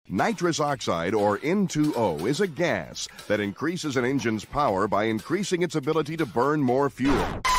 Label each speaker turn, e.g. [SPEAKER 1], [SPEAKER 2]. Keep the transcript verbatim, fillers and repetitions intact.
[SPEAKER 1] Nitrous oxide, or N two O, is a gas that increases an engine's power by increasing its ability to burn more fuel.